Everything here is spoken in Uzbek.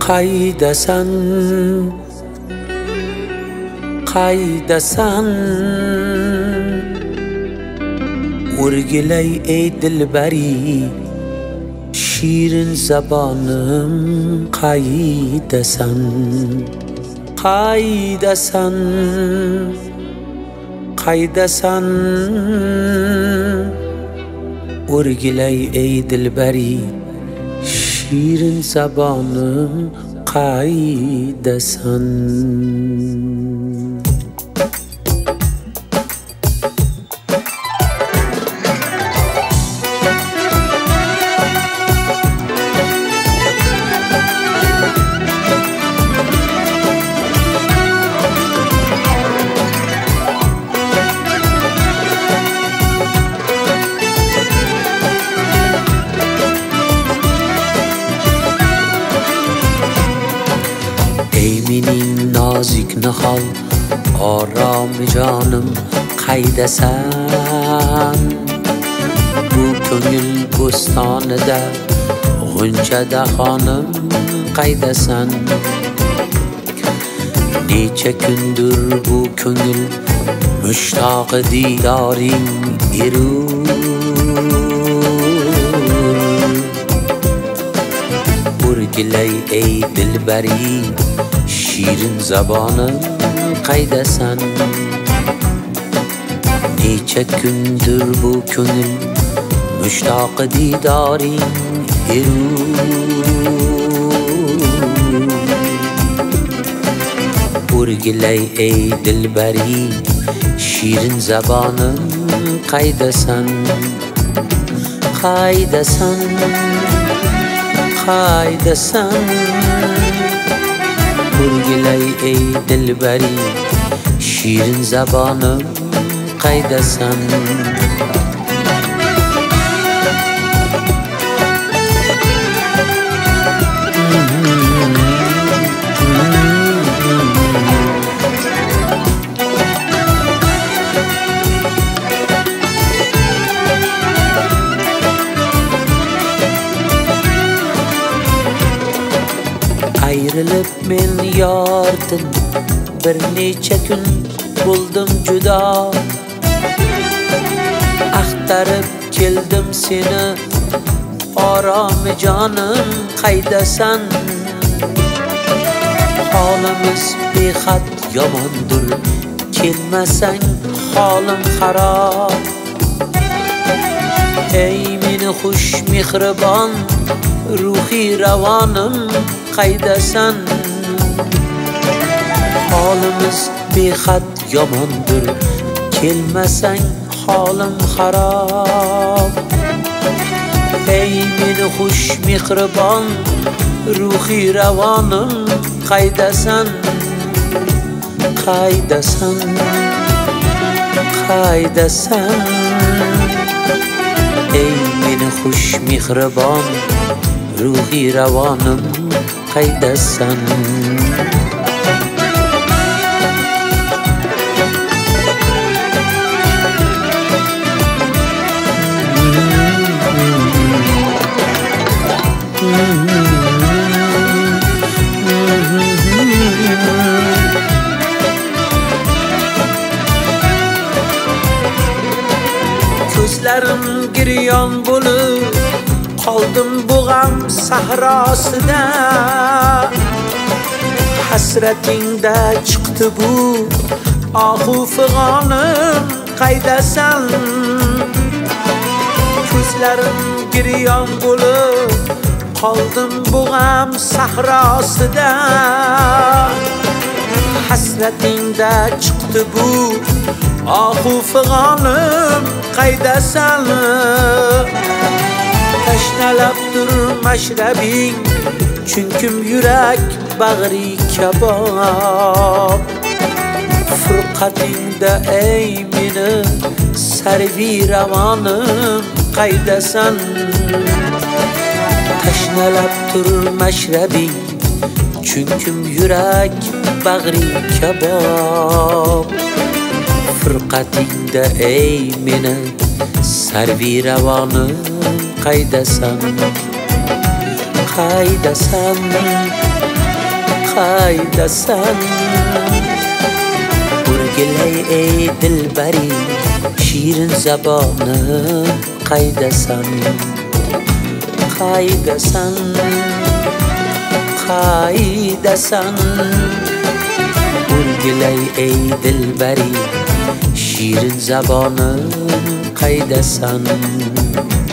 Qaydasan, qaydasan O'rgilay ey dilbari Shirin zabonim qaydasan, qaydasan, qaydasan O'rgilay ey dilbari Shirin zabonim qaydasan. Ey mening nozik nihol orom jonim qaydasan Bu ko'ngil bo'stonida g'unchada xonim qaydasan Necha kundir bu ko'ngil mushtoq diyoring erur O'rgilay ey dilbari Shirin zabonim qaydasan Necha kundir bu ko'ngil mushtoq diyoring erur O'rgilay ey dilbari Shirin zabonim qaydasan qaydasan qaydasan O'rgilay ey dilbari Shirin zabonim qaydasan Ayrılıp men yordim bir necha kun bo'ldim judo Axtarib keldim seni orom jonim qaydasan Holimiz behad yomondir kelmasang holim xarob Ey meni xush mehribon ruhiy ravonim qaydasan Holimiz behad yomondir kelmasang holim xarob Ey meni xush mehribon ruhiy ravonim qaydasan qaydasan qaydasan Ey meni xush mehribon ruhiy ravonim qaydasan Ko'zlarim giryon bo'lib qoldim bu g'am sahrosida Hasratingda chiqdi bu ohu fig'onim qaydasan Ko'zlarim giryon bo'lib qoldim bu g'am sahrosida Hasratingda chiqdi bu ohu fig'onim qaydasan Tashnalabdir mashrabing chunkim yurak bag'ri kabob Furqatingda ey meni sarvi ravonim qaydasan Tashnalabdir mashrabing chunkim yurak bag'ri kabob Furqatingda ey meni sarvi ravonim qaydasan qaydasan qaydasan? O'rgilay ey dilbari, shirin zaboni qaydasan? Qaydasan? Qaydasan? O'rgilay ey dilbari, shirin zaboni qaydasan?